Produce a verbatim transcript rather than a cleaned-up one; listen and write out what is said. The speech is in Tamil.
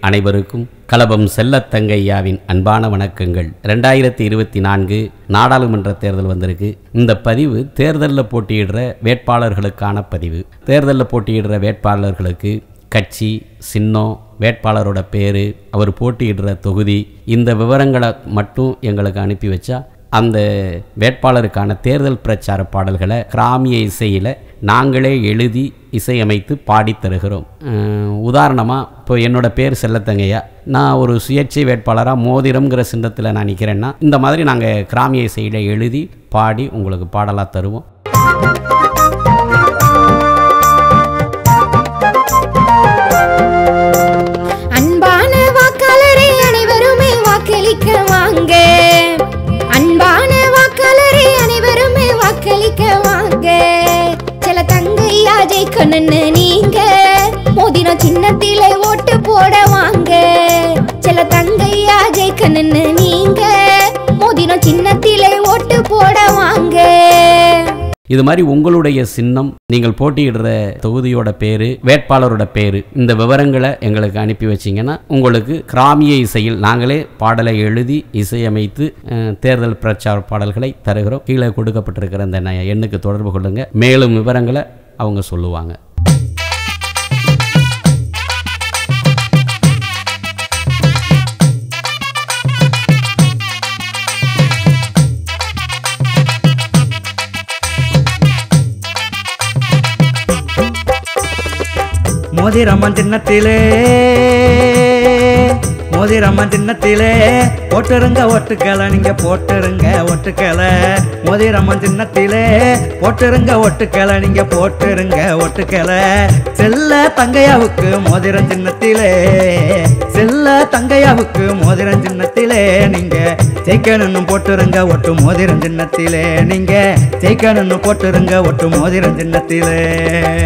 அனைவருக்கும் கலபம் செல்லத்தங்கையாவின் அன்பான வணக்கங்கள். ரெண்டாயிரத்தி இருபத்தி நான்கு நாடாளுமன்ற தேர்தல் வந்திருக்கு. இந்த பதிவு தேர்தலில் போட்டியிடுற வேட்பாளர்களுக்கான பதிவு. தேர்தலில் போட்டியிடுற வேட்பாளர்களுக்கு கட்சி, சின்னம், வேட்பாளரோட பேர், அவர் போட்டியிடுற தொகுதி, இந்த விவரங்களை மட்டும் எங்களுக்கு அனுப்பி வச்சா அந்த வேட்பாளருக்கான தேர்தல் பிரச்சார பாடல்களை கிராமிய இசையில் நாங்களே எழுதி இசையமைத்து பாடி தருகிறோம். உதாரணமாக இப்போ என்னோடய பேர் செல்லத்தங்கையா, நான் ஒரு சுயேட்சை வேட்பாளராக மோதிரம்ங்கிற சின்னத்தில் நான் நிற்கிறேன்னா இந்த மாதிரி நாங்கள் கிராமிய இசையில் எழுதி பாடி உங்களுக்கு பாடலாக தருவோம். அன்பான வாக்காளரை அனைவருமே வாக்களிக்க வாங்க, அன்பான வாக்காளரை அனைவருமே வாக்களிக்க வாங்க. சில தங்கையா ஜெயிக்கணும்னு நீங்க மோதிரம் சின்னத்திலே ஓட்டு போட வாங்க. சில தங்கையா ஜெயிக்கணும்னு நீங்க மோதிரம் சின்னத்திலே ஓட்டு போட வாங்க. இது மாதிரி உங்களுடைய சின்னம், நீங்கள் போட்டியிடுற தொகுதியோட பேரு, வேட்பாளரோட பேரு, இந்த விவரங்களை எங்களுக்கு அனுப்பி வச்சிங்கன்னா உங்களுக்கு கிராமிய இசையில் நாங்களே பாடலை எழுதி இசையமைத்து தேர்தல் பிரச்சார பாடல்களை தருகிறோம். கீழே கொடுக்கப்பட்டிருக்கிற இந்த எண்ணுக்கு தொடர்பு கொள்ளுங்க. மேலும் விவரங்களை அவங்க சொல்லுவாங்க. மோதிரம்மன் சின்னத்திலே மோதிரம்மன் சின்னத்திலே போட்டுருங்க ஒட்டுக்கலை, நீங்க போட்டுருங்க ஒட்டுக்கலை. மோதிரம்மன் சின்னத்திலே போட்டுருங்க ஒட்டுக்கலை, நீங்க போட்டுருங்க ஒட்டுக்கலை. செல்ல தங்கையாவுக்கு மோதிரம் சின்னத்திலே, செல்ல தங்கையாவுக்கு மோதிரம் சின்னத்திலே நீங்க ஜெயிக்கணும்னு போட்டுருங்க ஒட்டு மோதிரம் சின்னத்திலே, நீங்க ஜெயிக்கணும்னு போட்டுருங்க ஒட்டு மோதிரம் சின்னத்திலே.